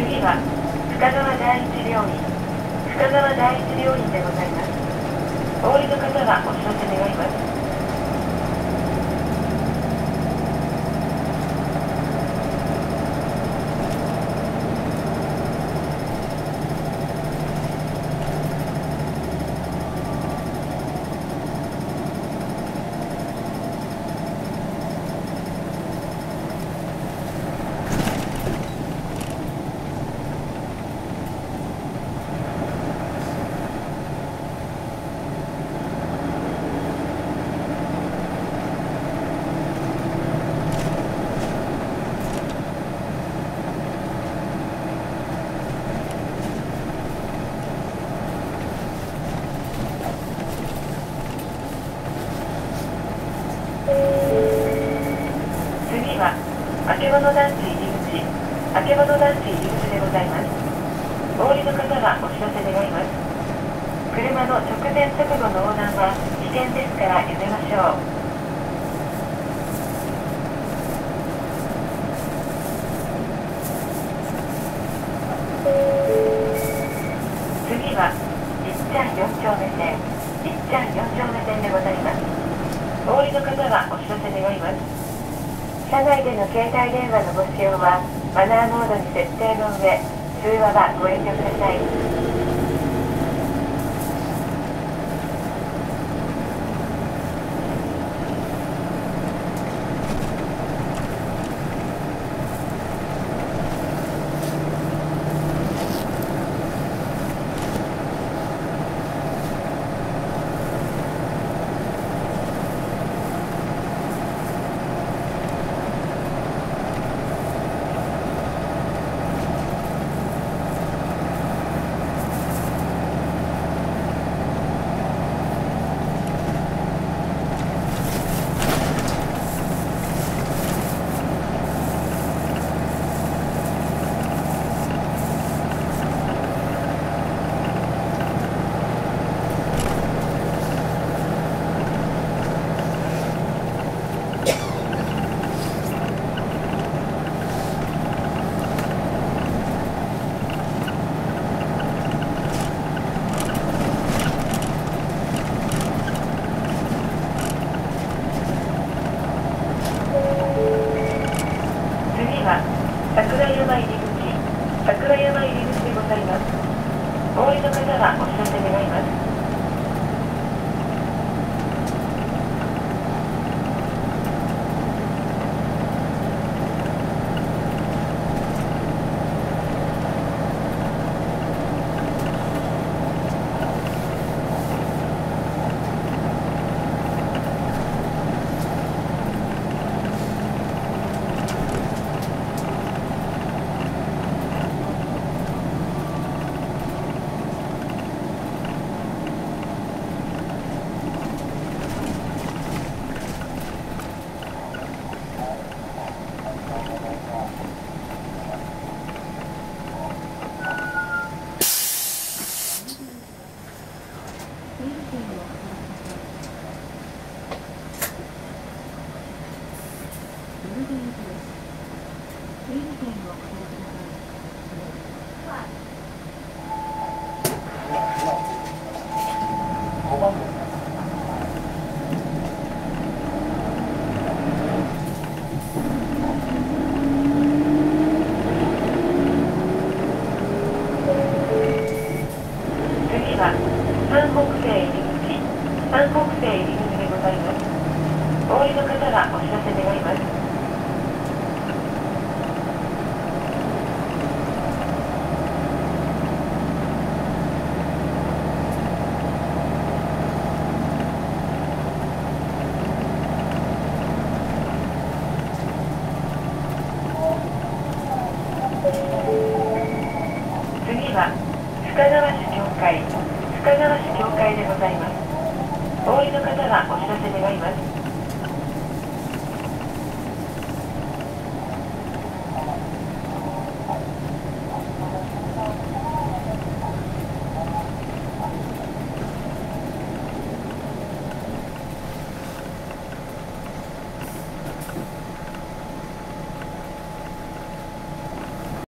次は深川第一病院、深川第一病院でございます。お降りの方はお知らせ願います。次はあけぼの団地入り口、あけぼの団地入り口でございます。お降りの方はお知らせ願います。車の直前直後の横断は危険ですからやめましょう。次は一ちゃん4丁目線、一ちゃん4丁目線でございます。お降りの方はお知らせ願います。車内での携帯電話のご使用はマナーモードに設定の上、通話はご遠慮ください。桜山入り口、桜山入り口でございます。お降りの方はお知らせ願います。次は三北西入り口、三北西入り口でございます。お降りの方はお知らせ願います。次は深川市教会、深川市教会でございます。お降りの方はお知らせ願います。